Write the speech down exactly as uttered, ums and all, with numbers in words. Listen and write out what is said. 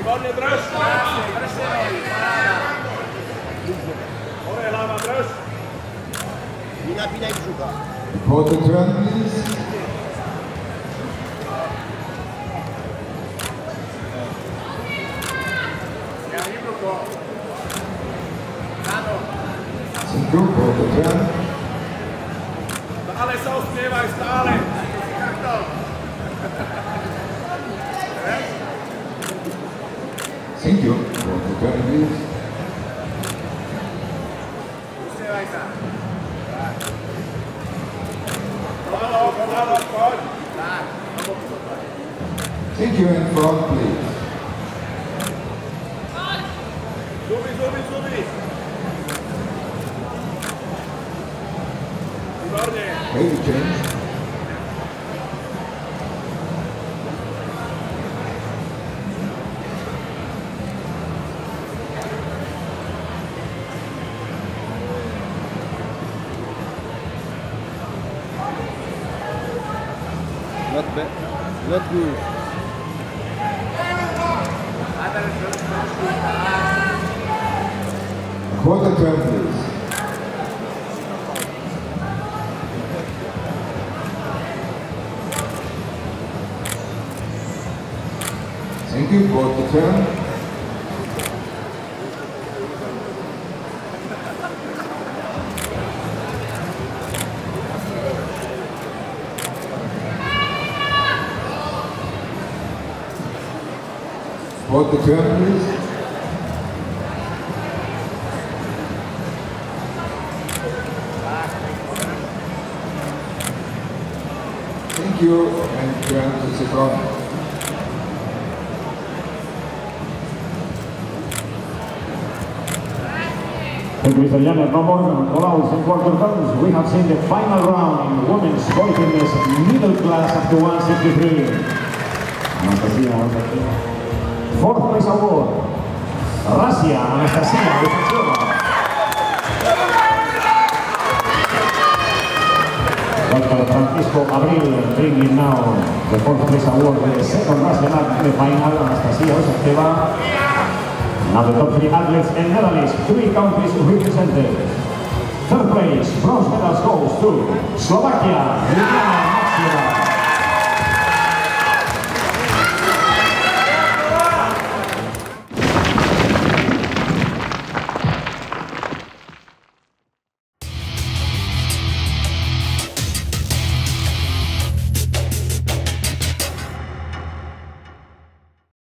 Výborně drž. Hore hlava, drž. Nenapínaj břucha. Quarter turn, please. Cinco, quarter turn. Stále se osměvaj, stále. Thank you. Quarter turn, please. Usměvaj se. Pomalo, pomalo, pojď. Thank you, in front, please. Zuby, zuby, zuby. Výborně. Heavy change. Not bad. Not good. Quarter turn, please. Thank you, quarter turn. Quarter turn, please. Thank you, and turn to the front. Ladies and gentlemen, no more than allows in quarter turns. We have seen the final round in women's bodybuilders middle class up to one sixty-three. Anastasia, fourth place award, Russia, Anastasia Lifacheva. Doctor Francisco Abril bringing now the fourth place award, the second Russian at the final, Anastasia Lifacheva. Now the top three athletes and medalists, three countries represented. Third place, bronze medals goes to Slovakia, Ljubljana.